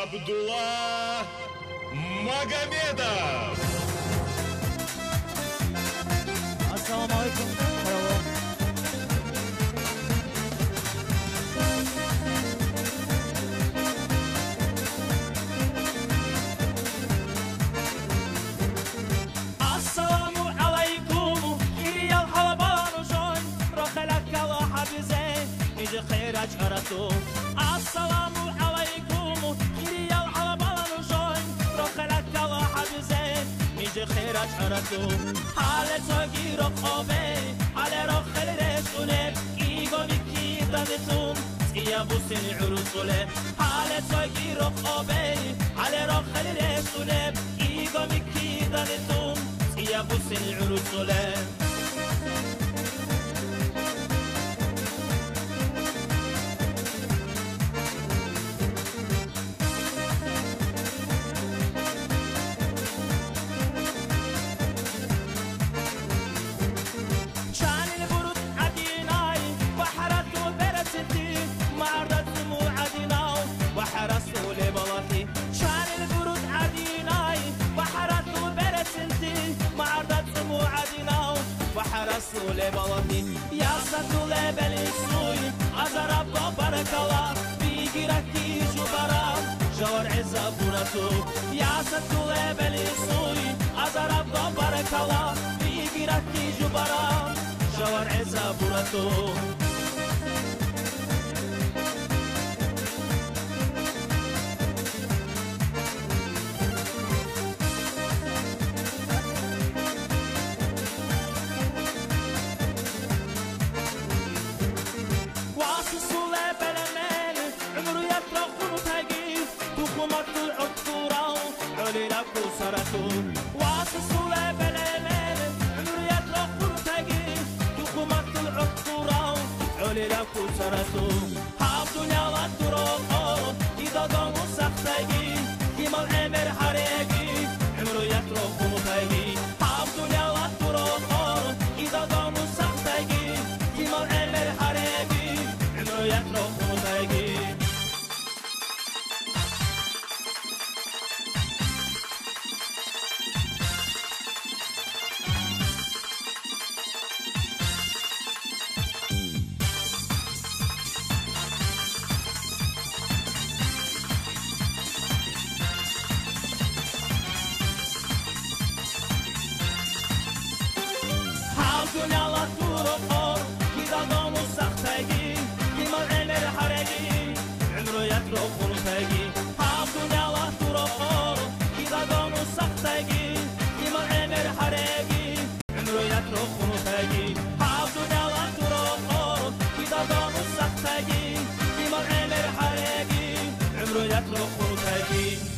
Абдулла Магомедов. Assalomu alaykum. Assalamu alaykum. Kiriyal halabanu joy. Roxelak kala habize. Niji khairat aratu. Assalamu alaykum. Kiriyal halabanu joy. Roxelak kala habize. Niji khairat aratu. Hale togiro khobe. Hale roxel resule. Igo miki dadetun. Tsiya busin urusule. Hale togiro khobe. Hale roxel resule. Igo miki dadetun. يا بوس العرسلة شان البرد عديناي وحرت برستي معرض موعدنا وحرست لبلطي شان البرد عديناي وحرت برستي معرض موعدنا وحرست لبلطي يا ستول بلسوي عزرب بارك الله بيجركي جبران جور عزبورتو يا ستول بلسوي عزرب بارك الله بيجركي جبران جور عزبورتو مطلع الطورة علي لك وصرتو واصل بلالين عمر يطلق ورتقي دوخ مطلع الطورة علي لك وصرتو حافظوا يا الطرق إذا ضموا سختقي كما العمر حريقي عمر يطلق ورتقي حافظوا يا الطرق إذا ضموا سختقي كما العمر حريقي عمر يطلق ورتقي الدنيا لا تروح إذا ضموا سختقي كما العمر حرقي عمره يترك ورتقي الدنيا لا تروح إذا ضموا سختقي كما العمر حرقي عمره يترك ورتقي الدنيا لا تروح إذا ضموا سختقي كما العمر حرقي عمره يترك ورتقي